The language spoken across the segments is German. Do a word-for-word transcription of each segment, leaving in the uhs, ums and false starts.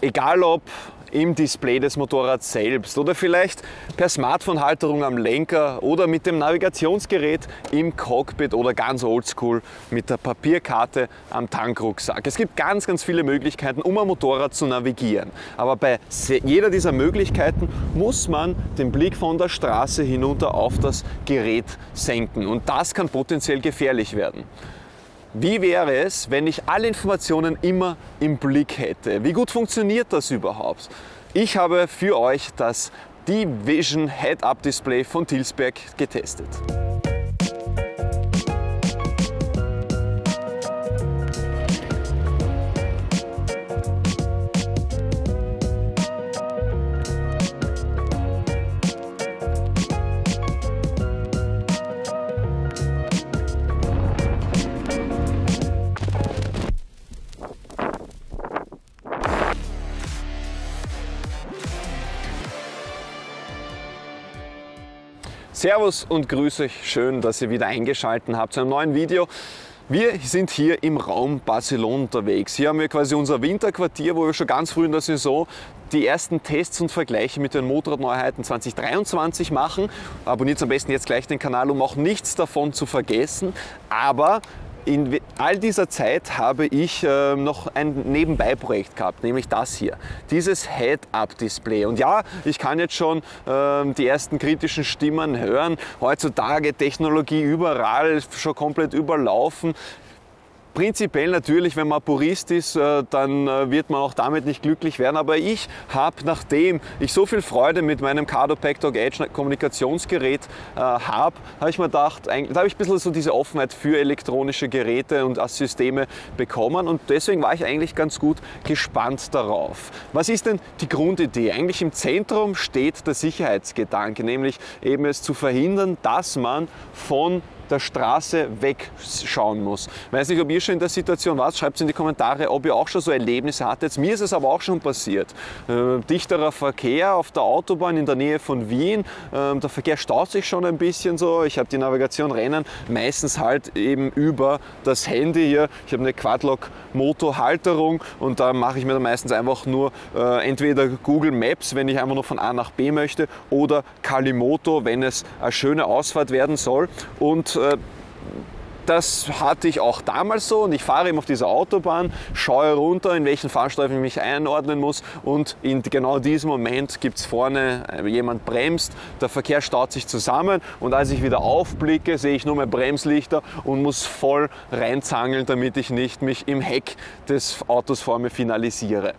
Egal ob im Display des Motorrads selbst oder vielleicht per Smartphone-Halterung am Lenker oder mit dem Navigationsgerät im Cockpit oder ganz oldschool mit der Papierkarte am Tankrucksack. Es gibt ganz, ganz viele Möglichkeiten, um ein Motorrad zu navigieren. Aber bei jeder dieser Möglichkeiten muss man den Blick von der Straße hinunter auf das Gerät senken und das kann potenziell gefährlich werden. Wie wäre es, wenn ich alle Informationen immer im Blick hätte? Wie gut funktioniert das überhaupt? Ich habe für euch das D-Vision Head-Up Display von Tilsberg getestet. Servus und grüß euch, schön, dass ihr wieder eingeschaltet habt zu einem neuen Video. Wir sind hier im Raum Barcelona unterwegs. Hier haben wir quasi unser Winterquartier, wo wir schon ganz früh in der Saison die ersten Tests und Vergleiche mit den Motorradneuheiten zwanzig dreiundzwanzig machen. Abonniert am besten jetzt gleich den Kanal, um auch nichts davon zu vergessen. Aber in all dieser Zeit habe ich äh, noch ein Nebenbei-Projekt gehabt, nämlich das hier, dieses Head-Up-Display. Und ja, ich kann jetzt schon äh, die ersten kritischen Stimmen hören. Heutzutage Technologie überall, schon komplett überlaufen. Prinzipiell natürlich, wenn man Purist ist, dann wird man auch damit nicht glücklich werden. Aber ich habe, nachdem ich so viel Freude mit meinem Cardo PackDog Edge Kommunikationsgerät äh, habe, habe ich mir gedacht, da habe ich ein bisschen so diese Offenheit für elektronische Geräte und Systeme bekommen. Und deswegen war ich eigentlich ganz gut gespannt darauf. Was ist denn die Grundidee? Eigentlich im Zentrum steht der Sicherheitsgedanke, nämlich eben es zu verhindern, dass man von der Straße wegschauen muss. Ich weiß nicht, ob ihr schon in der Situation wart, schreibt es in die Kommentare, ob ihr auch schon so Erlebnisse hattet. Mir ist es aber auch schon passiert. Äh, dichterer Verkehr auf der Autobahn in der Nähe von Wien. Äh, der Verkehr staut sich schon ein bisschen so. Ich habe die Navigation Rennen meistens halt eben über das Handy hier. Ich habe eine Quadlock Moto Halterung und da mache ich mir dann meistens einfach nur äh, entweder Google Maps, wenn ich einfach nur von A nach B möchte, oder Kalimoto, wenn es eine schöne Ausfahrt werden soll. Und das hatte ich auch damals so und ich fahre eben auf dieser Autobahn, schaue runter, in welchen Fahrstreifen ich mich einordnen muss und in genau diesem Moment gibt es vorne, jemand bremst, der Verkehr staut sich zusammen und als ich wieder aufblicke, sehe ich nur mehr Bremslichter und muss voll reinzangeln, damit ich nicht mich im Heck des Autos vor mir finalisiere.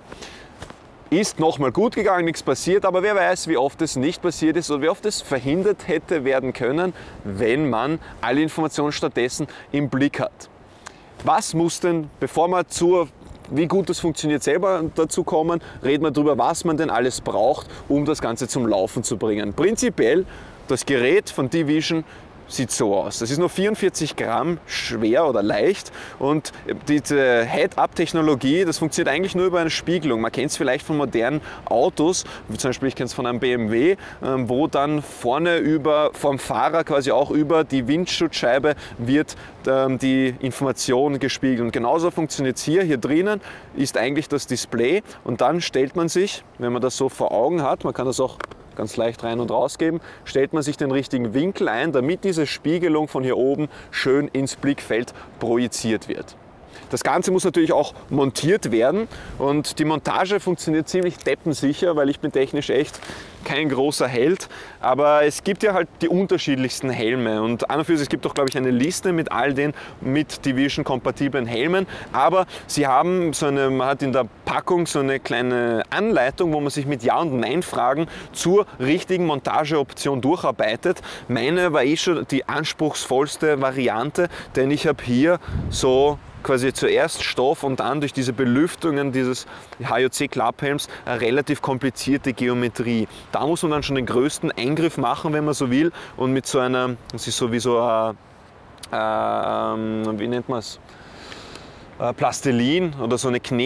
Ist nochmal gut gegangen, nichts passiert, aber wer weiß, wie oft es nicht passiert ist oder wie oft es verhindert hätte werden können, wenn man alle Informationen stattdessen im Blick hat. Was muss denn, bevor wir zur, wie gut das funktioniert, selber dazu kommen, reden wir darüber, was man denn alles braucht, um das Ganze zum Laufen zu bringen. Prinzipiell, das Gerät von D-Vision sieht so aus. Das ist nur vierundvierzig Gramm schwer oder leicht und diese Head-Up-Technologie, das funktioniert eigentlich nur über eine Spiegelung. Man kennt es vielleicht von modernen Autos, zum Beispiel ich kenne es von einem B M W, wo dann vorne über, vom Fahrer quasi auch über die Windschutzscheibe wird die Information gespiegelt. Und genauso funktioniert es hier. Hier drinnen ist eigentlich das Display und dann stellt man sich, wenn man das so vor Augen hat, man kann das auch ganz leicht rein und raus geben, stellt man sich den richtigen Winkel ein, damit diese Spiegelung von hier oben schön ins Blickfeld projiziert wird. Das Ganze muss natürlich auch montiert werden und die Montage funktioniert ziemlich deppensicher, weil ich bin technisch echt kein großer Held, aber es gibt ja halt die unterschiedlichsten Helme und an und für sich, es gibt auch, glaube ich, eine Liste mit all den mit D-Vision kompatiblen Helmen, aber sie haben so eine, man hat in der Packung so eine kleine Anleitung, wo man sich mit Ja- und Nein-Fragen zur richtigen Montageoption durcharbeitet. Meine war eh schon die anspruchsvollste Variante, denn ich habe hier so quasi zuerst Stoff und dann durch diese Belüftungen dieses H J C-Klapphelms eine relativ komplizierte Geometrie. Da muss man dann schon den größten Eingriff machen, wenn man so will, und mit so einer, das ist sowieso ein, äh, wie nennt man es, Plastilin oder so eine Knet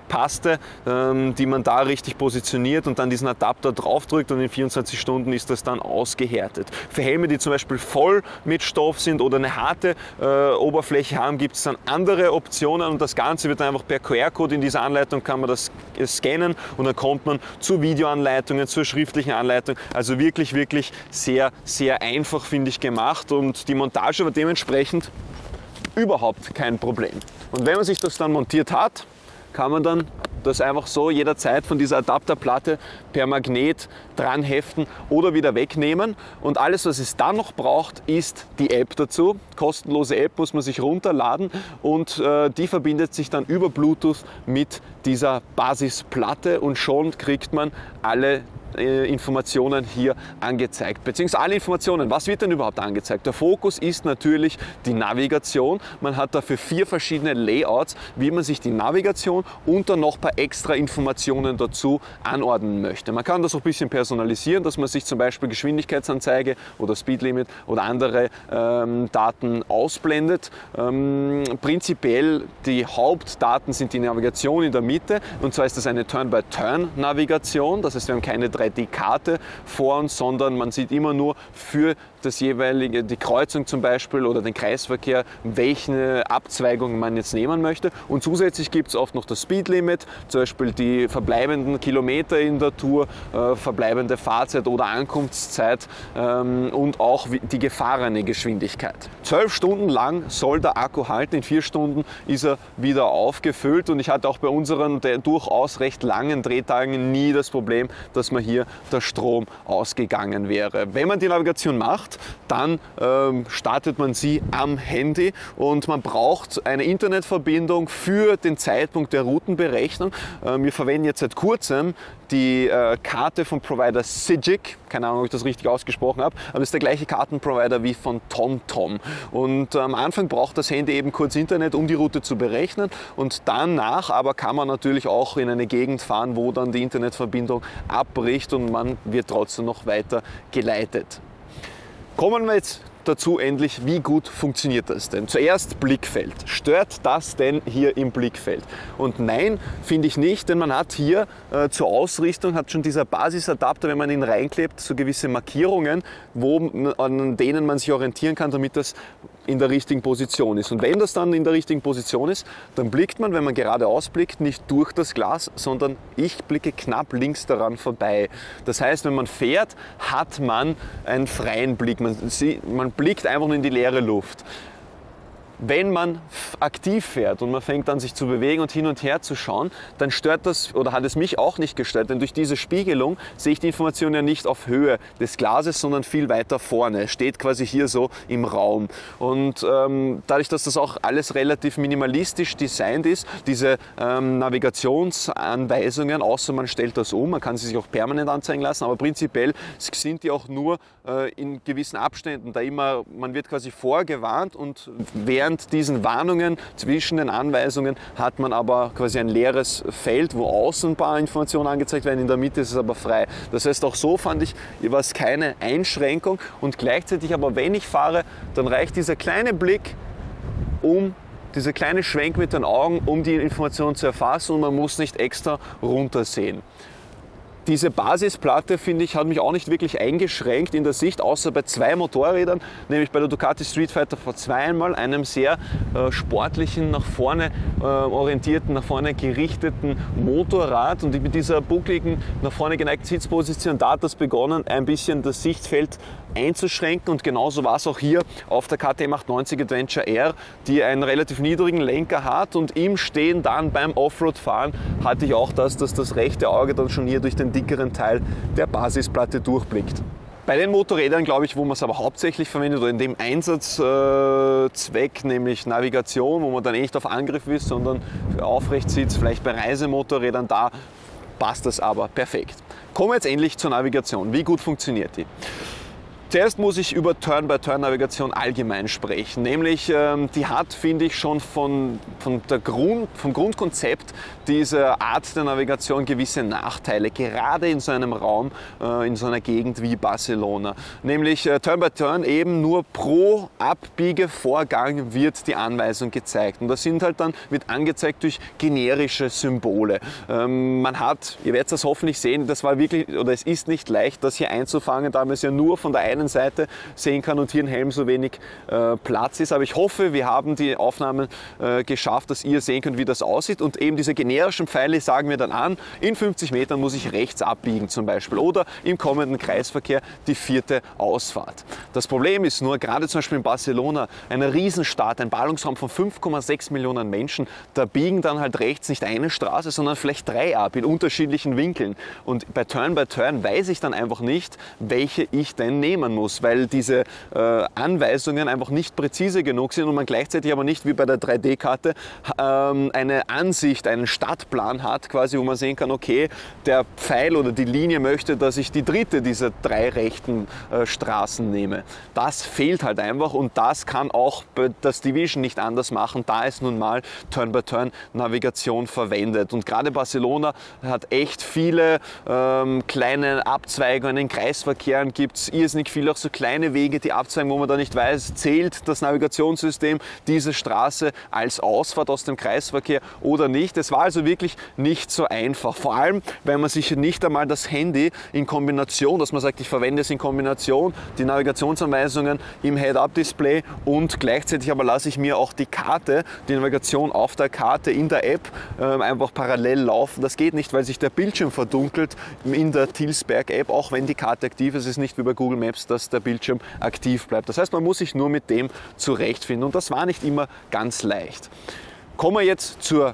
Paste, ähm, die man da richtig positioniert und dann diesen Adapter draufdrückt und in vierundzwanzig Stunden ist das dann ausgehärtet. Für Helme, die zum Beispiel voll mit Stoff sind oder eine harte äh, Oberfläche haben, gibt es dann andere Optionen und das Ganze wird dann einfach per Q R-Code in dieser Anleitung, kann man das scannen und dann kommt man zu Videoanleitungen, zur schriftlichen Anleitung. Also wirklich, wirklich sehr, sehr einfach, finde ich, gemacht und die Montage war dementsprechend überhaupt kein Problem. Und wenn man sich das dann montiert hat, kann man dann das einfach so jederzeit von dieser Adapterplatte per Magnet dran heften oder wieder wegnehmen. Und alles, was es dann noch braucht, ist die App dazu. Kostenlose App muss man sich runterladen und äh, die verbindet sich dann über Bluetooth mit dieser Basisplatte und schon kriegt man alle Informationen hier angezeigt, beziehungsweise alle Informationen. Was wird denn überhaupt angezeigt? Der Fokus ist natürlich die Navigation. Man hat dafür vier verschiedene Layouts, wie man sich die Navigation und dann noch ein paar extra Informationen dazu anordnen möchte. Man kann das auch ein bisschen personalisieren, dass man sich zum Beispiel Geschwindigkeitsanzeige oder Speedlimit oder andere ähm, Daten ausblendet. Ähm, prinzipiell die Hauptdaten sind die Navigation in der Mitte und zwar ist das eine Turn-by-Turn-Navigation. Das heißt, wir haben keine drei D Karte vor uns, sondern man sieht immer nur für das jeweilige, die Kreuzung zum Beispiel oder den Kreisverkehr, welche Abzweigung man jetzt nehmen möchte. Und zusätzlich gibt es oft noch das Speedlimit, zum Beispiel die verbleibenden Kilometer in der Tour, äh, verbleibende Fahrzeit oder Ankunftszeit ähm, und auch die gefahrene Geschwindigkeit. Zwölf Stunden lang soll der Akku halten, in vier Stunden ist er wieder aufgefüllt und ich hatte auch bei unseren durchaus recht langen Drehtagen nie das Problem, dass man hier der Strom ausgegangen wäre. Wenn man die Navigation macht, dann ähm, startet man sie am Handy und man braucht eine Internetverbindung für den Zeitpunkt der Routenberechnung. Ähm, wir verwenden jetzt seit kurzem die äh, Karte vom Provider Sygic, keine Ahnung, ob ich das richtig ausgesprochen habe, aber es ist der gleiche Kartenprovider wie von TomTom. Und äh, am Anfang braucht das Handy eben kurz Internet, um die Route zu berechnen und danach aber kann man natürlich auch in eine Gegend fahren, wo dann die Internetverbindung abbricht und man wird trotzdem noch weiter geleitet. Kommen wir jetzt dazu endlich, wie gut funktioniert das denn? Zuerst Blickfeld. Stört das denn hier im Blickfeld? Und nein, finde ich nicht, denn man hat hier äh, zur Ausrichtung, hat schon dieser Basisadapter, wenn man ihn reinklebt, so gewisse Markierungen, wo, an denen man sich orientieren kann, damit das in der richtigen Position ist. Und wenn das dann in der richtigen Position ist, dann blickt man, wenn man geradeaus blickt, nicht durch das Glas, sondern ich blicke knapp links daran vorbei. Das heißt, wenn man fährt, hat man einen freien Blick. Man, man blickt einfach nur in die leere Luft. Wenn man aktiv fährt und man fängt an sich zu bewegen und hin und her zu schauen, dann stört das oder hat es mich auch nicht gestört, denn durch diese Spiegelung sehe ich die Information ja nicht auf Höhe des Glases, sondern viel weiter vorne. Es steht quasi hier so im Raum. Und ähm, dadurch, dass das auch alles relativ minimalistisch designt ist, diese ähm, Navigationsanweisungen, außer man stellt das um, man kann sie sich auch permanent anzeigen lassen, aber prinzipiell sind die auch nur äh, in gewissen Abständen, da immer, man wird quasi vorgewarnt und wer Während diesen Warnungen zwischen den Anweisungen hat man aber quasi ein leeres Feld, wo außen ein paar Informationen angezeigt werden, in der Mitte ist es aber frei. Das heißt, auch so fand ich, war es keine Einschränkung und gleichzeitig aber, wenn ich fahre, dann reicht dieser kleine Blick, um dieser kleine Schwenk mit den Augen, um die Information zu erfassen und man muss nicht extra runtersehen. Diese Basisplatte, finde ich, hat mich auch nicht wirklich eingeschränkt in der Sicht, außer bei zwei Motorrädern, nämlich bei der Ducati Street Fighter V zwei einmal, einem sehr äh, sportlichen, nach vorne äh, orientierten, nach vorne gerichteten Motorrad und mit dieser buckligen, nach vorne geneigten Sitzposition, da hat das begonnen, ein bisschen das Sichtfeld einzuschränken und genauso war es auch hier auf der K T M achtundneunzig Adventure R, die einen relativ niedrigen Lenker hat und im Stehen dann beim Offroad-Fahren hatte ich auch das, dass das rechte Auge dann schon hier durch den dickeren Teil der Basisplatte durchblickt. Bei den Motorrädern, glaube ich, wo man es aber hauptsächlich verwendet oder in dem Einsatzzweck, äh, nämlich Navigation, wo man dann eh nicht auf Angriff ist, sondern für Aufrechtsitz, vielleicht bei Reisemotorrädern, da passt das aber perfekt. Kommen wir jetzt endlich zur Navigation. Wie gut funktioniert die? Zuerst muss ich über Turn-by-Turn-Navigation allgemein sprechen. Nämlich, ähm, die hat, finde ich, schon von, von der Grund, vom Grundkonzept dieser Art der Navigation gewisse Nachteile, gerade in so einem Raum, äh, in so einer Gegend wie Barcelona. Nämlich äh, Turn-by-Turn eben nur pro Abbiegevorgang wird die Anweisung gezeigt. Und das sind halt dann, wird angezeigt durch generische Symbole. Ähm, man hat, ihr werdet das hoffentlich sehen, das war wirklich, oder es ist nicht leicht, das hier einzufangen, da man es ja nur von der einen Seite sehen kann und hier im Helm so wenig äh, Platz ist. Aber ich hoffe, wir haben die Aufnahmen äh, geschafft, dass ihr sehen könnt, wie das aussieht. Und eben diese generischen Pfeile sagen mir dann an, in fünfzig Metern muss ich rechts abbiegen zum Beispiel oder im kommenden Kreisverkehr die vierte Ausfahrt. Das Problem ist nur, gerade zum Beispiel in Barcelona, eine Riesenstadt, ein Ballungsraum von fünf Komma sechs Millionen Menschen, da biegen dann halt rechts nicht eine Straße, sondern vielleicht drei ab in unterschiedlichen Winkeln. Und bei Turn-by-Turn weiß ich dann einfach nicht, welche ich denn nehmen muss, weil diese äh, Anweisungen einfach nicht präzise genug sind und man gleichzeitig aber nicht wie bei der drei D-Karte ähm, eine Ansicht, einen Stadtplan hat, quasi, wo man sehen kann, okay, der Pfeil oder die Linie möchte, dass ich die dritte dieser drei rechten äh, Straßen nehme. Das fehlt halt einfach und das kann auch das Division nicht anders machen, da es nun mal Turn-by-Turn-Navigation verwendet. Und gerade Barcelona hat echt viele ähm, kleine Abzweigungen, in Kreisverkehren gibt es irrsinnig viele auch so kleine Wege, die abzweigen, wo man da nicht weiß, zählt das Navigationssystem diese Straße als Ausfahrt aus dem Kreisverkehr oder nicht. Es war also wirklich nicht so einfach. Vor allem, weil man sich nicht einmal das Handy in Kombination, dass man sagt, ich verwende es in Kombination, die Navigationsanweisungen im Head-Up-Display und gleichzeitig aber lasse ich mir auch die Karte, die Navigation auf der Karte in der App äh, einfach parallel laufen. Das geht nicht, weil sich der Bildschirm verdunkelt in der Tilsberg-App, auch wenn die Karte aktiv ist. Es ist nicht wie bei Google Maps, dass der Bildschirm aktiv bleibt. Das heißt, man muss sich nur mit dem zurechtfinden und das war nicht immer ganz leicht. Kommen wir jetzt zur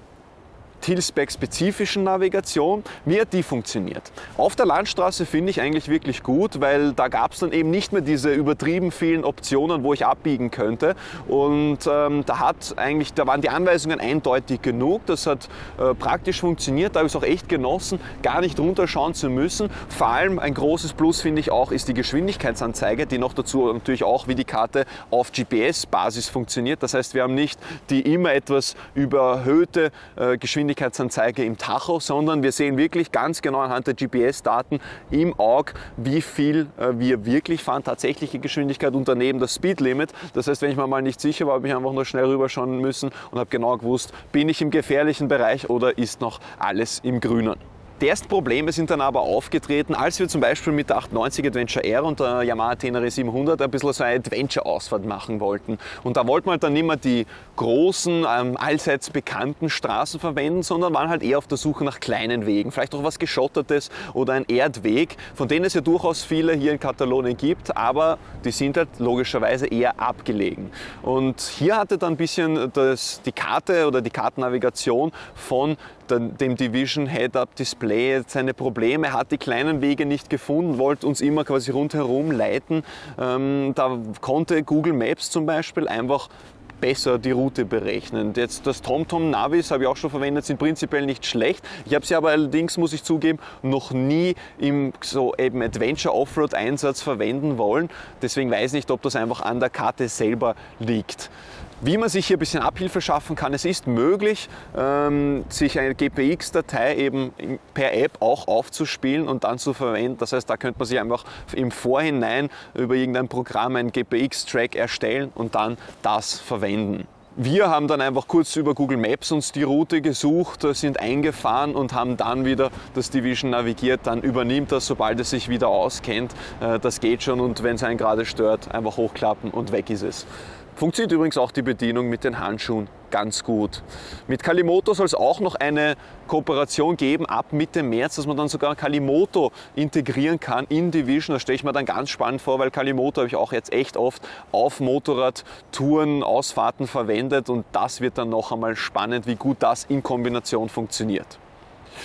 Tilsberg-spezifischen Navigation. Wie hat die funktioniert? Auf der Landstraße finde ich eigentlich wirklich gut, weil da gab es dann eben nicht mehr diese übertrieben vielen Optionen, wo ich abbiegen könnte. Und ähm, da hat eigentlich, da waren die Anweisungen eindeutig genug. Das hat äh, praktisch funktioniert. Da habe ich es auch echt genossen, gar nicht runterschauen zu müssen. Vor allem ein großes Plus finde ich auch, ist die Geschwindigkeitsanzeige, die noch dazu natürlich auch wie die Karte auf G P S-Basis funktioniert. Das heißt, wir haben nicht die immer etwas überhöhte äh, Geschwindigkeit Geschwindigkeitsanzeige im Tacho, sondern wir sehen wirklich ganz genau anhand der G P S-Daten im Auge, wie viel äh, wir wirklich fahren, tatsächliche Geschwindigkeit und daneben das Speedlimit. Das heißt, wenn ich mir mal nicht sicher war, habe ich einfach nur schnell rüberschauen müssen und habe genau gewusst, bin ich im gefährlichen Bereich oder ist noch alles im Grünen. Die ersten Probleme sind dann aber aufgetreten, als wir zum Beispiel mit der achtundneunzig Adventure R und der Yamaha Tenere siebenhundert ein bisschen so eine Adventure-Ausfahrt machen wollten. Und da wollten wir halt dann nicht mehr die großen, ähm, allseits bekannten Straßen verwenden, sondern waren halt eher auf der Suche nach kleinen Wegen, vielleicht auch was Geschottertes oder ein Erdweg, von denen es ja durchaus viele hier in Katalonien gibt, aber die sind halt logischerweise eher abgelegen. Und hier hatte dann ein bisschen das, die Karte oder die Kartennavigation von dem Division Head-Up Display seine Probleme, hat die kleinen Wege nicht gefunden, wollte uns immer quasi rundherum leiten. Ähm, da konnte Google Maps zum Beispiel einfach besser die Route berechnen. Jetzt das TomTom Navis habe ich auch schon verwendet, sind prinzipiell nicht schlecht. Ich habe sie aber allerdings, muss ich zugeben, noch nie im so eben Adventure Offroad Einsatz verwenden wollen. Deswegen weiß ich nicht, ob das einfach an der Karte selber liegt. Wie man sich hier ein bisschen Abhilfe schaffen kann, es ist möglich, ähm, sich eine G P X-Datei eben per App auch aufzuspielen und dann zu verwenden. Das heißt, da könnte man sich einfach im Vorhinein über irgendein Programm einen G P X-Track erstellen und dann das verwenden. Wir haben dann einfach kurz über Google Maps uns die Route gesucht, sind eingefahren und haben dann wieder das Division navigiert. Dann übernimmt das, sobald es sich wieder auskennt. Das geht schon und wenn es einen gerade stört, einfach hochklappen und weg ist es. Funktioniert übrigens auch die Bedienung mit den Handschuhen ganz gut. Mit Kalimoto soll es auch noch eine Kooperation geben ab Mitte März, dass man dann sogar Kalimoto integrieren kann in Division. Das stelle ich mir dann ganz spannend vor, weil Kalimoto habe ich auch jetzt echt oft auf Motorradtouren, Ausfahrten verwendet und das wird dann noch einmal spannend, wie gut das in Kombination funktioniert.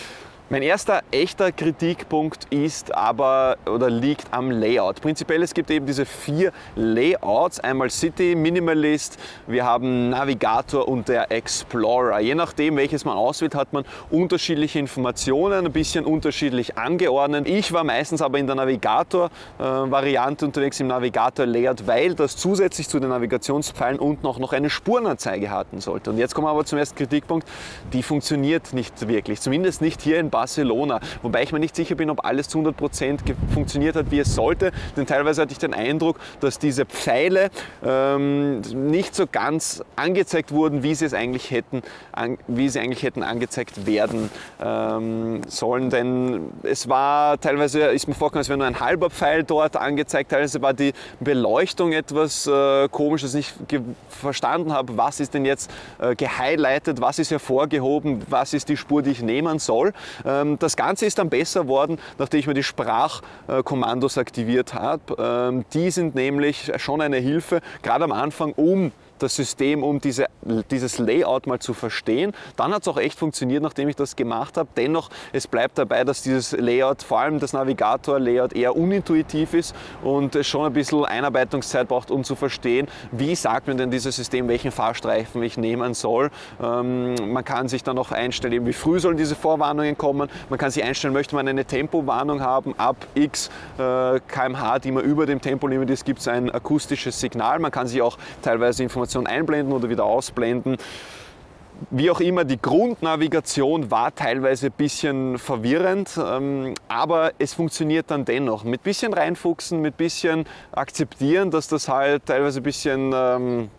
Mein erster echter Kritikpunkt ist aber oder liegt am Layout. Prinzipiell, es gibt eben diese vier Layouts, einmal City, Minimalist, wir haben Navigator und der Explorer. Je nachdem, welches man auswählt, hat man unterschiedliche Informationen, ein bisschen unterschiedlich angeordnet. Ich war meistens aber in der Navigator-Variante unterwegs, im Navigator-Layout, weil das zusätzlich zu den Navigationspfeilen unten auch noch eine Spurenanzeige hatten sollte. Und jetzt kommen wir aber zum ersten Kritikpunkt, die funktioniert nicht wirklich, zumindest nicht hier in Barcelona, wobei ich mir nicht sicher bin, ob alles zu hundert Prozent funktioniert hat, wie es sollte, denn teilweise hatte ich den Eindruck, dass diese Pfeile ähm, nicht so ganz angezeigt wurden, wie sie es eigentlich hätten, an, wie sie eigentlich hätten angezeigt werden ähm, sollen, denn es war teilweise, ist mir vorgekommen, als wäre nur ein halber Pfeil dort angezeigt, teilweise war die Beleuchtung etwas äh, komisch, dass ich nicht verstanden habe, was ist denn jetzt äh, gehighlightet, was ist hervorgehoben, was ist die Spur, die ich nehmen soll. Das Ganze ist dann besser geworden, nachdem ich mir die Sprachkommandos aktiviert habe. Die sind nämlich schon eine Hilfe, gerade am Anfang, um das System, um diese, dieses Layout mal zu verstehen. Dann hat es auch echt funktioniert, nachdem ich das gemacht habe. Dennoch, es bleibt dabei, dass dieses Layout, vor allem das Navigator-Layout, eher unintuitiv ist und es schon ein bisschen Einarbeitungszeit braucht, um zu verstehen, wie sagt mir denn dieses System, welchen Fahrstreifen ich nehmen soll. Ähm, man kann sich dann auch einstellen, wie früh sollen diese Vorwarnungen kommen. Man kann sich einstellen, möchte man eine Tempowarnung haben, ab x äh, kmh, die man über dem Tempolimit ist, gibt es ein akustisches Signal. Man kann sich auch teilweise Informationen einblenden oder wieder ausblenden. Wie auch immer, die Grundnavigation war teilweise ein bisschen verwirrend, aber es funktioniert dann dennoch. Mit bisschen reinfuchsen, mit bisschen akzeptieren, dass das halt teilweise ein bisschen ähm,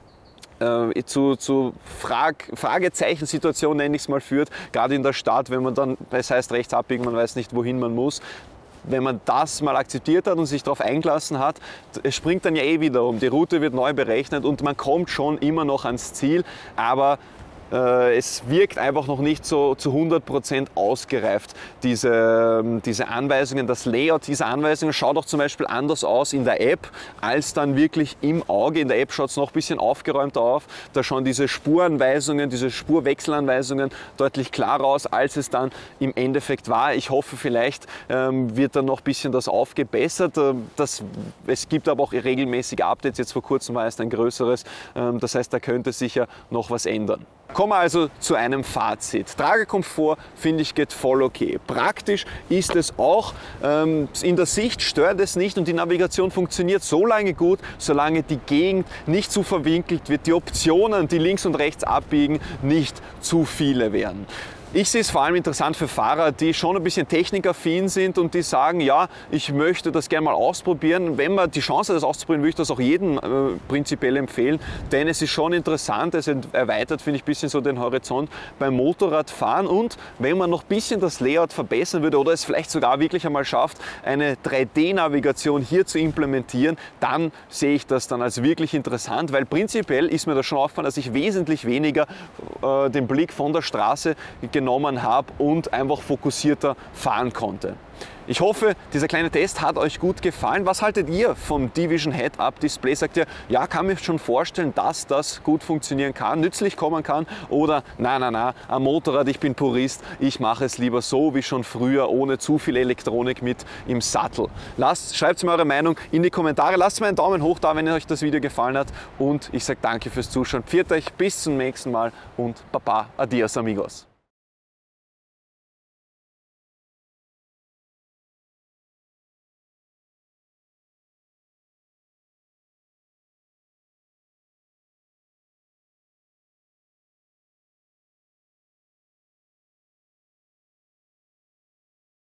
äh, zu, zu Frag, Fragezeichen-Situationen, nenne ich es mal, führt. Gerade in der Stadt, wenn man dann, das heißt rechts abbiegen, man weiß nicht, wohin man muss. Wenn man das mal akzeptiert hat und sich darauf eingelassen hat, es springt dann ja eh wieder um. Die Route wird neu berechnet und man kommt schon immer noch ans Ziel, aber äh, es wirkt einfach noch nicht so zu hundert Prozent ausgereift. Diese, diese Anweisungen, das Layout dieser Anweisungen schaut auch zum Beispiel anders aus in der App, als dann wirklich im Auge. In der App schaut es noch ein bisschen aufgeräumter auf. Da schauen diese Spuranweisungen, diese Spurwechselanweisungen deutlich klarer aus, als es dann im Endeffekt war. Ich hoffe, vielleicht ähm, wird dann noch ein bisschen das aufgebessert. Das, es gibt aber auch regelmäßige Updates. Jetzt vor kurzem war es ein größeres. Ähm, das heißt, da könnte sich ja noch was ändern. Kommen wir also zu einem Fazit. Tragekomfort, finde ich, geht voll okay. Praktisch ist es auch, ähm, in der Sicht stört es nicht und die Navigation funktioniert so lange gut, solange die Gegend nicht zu verwinkelt wird, die Optionen, die links und rechts abbiegen, nicht zu viele werden. Ich sehe es vor allem interessant für Fahrer, die schon ein bisschen technikaffin sind und die sagen, ja, ich möchte das gerne mal ausprobieren. Wenn man die Chance hat, das auszuprobieren, würde ich das auch jedem äh, prinzipiell empfehlen, denn es ist schon interessant, es erweitert, finde ich, ein bisschen so den Horizont beim Motorradfahren und wenn man noch ein bisschen das Layout verbessern würde oder es vielleicht sogar wirklich einmal schafft, eine drei D-Navigation hier zu implementieren, dann sehe ich das dann als wirklich interessant, weil prinzipiell ist mir das schon aufgefallen, dass ich wesentlich weniger äh, den Blick von der Straße genommen habe und einfach fokussierter fahren konnte. Ich hoffe, dieser kleine Test hat euch gut gefallen. Was haltet ihr vom Division Head-Up Display? Sagt ihr, ja, kann mir schon vorstellen, dass das gut funktionieren kann, nützlich kommen kann? Oder, na, na, na, am Motorrad, ich bin Purist, ich mache es lieber so wie schon früher, ohne zu viel Elektronik mit im Sattel. Lasst, schreibt mir eure Meinung in die Kommentare. Lasst mir einen Daumen hoch da, wenn euch das Video gefallen hat. Und ich sage danke fürs Zuschauen. Pfiat euch, bis zum nächsten Mal und Baba, adios amigos.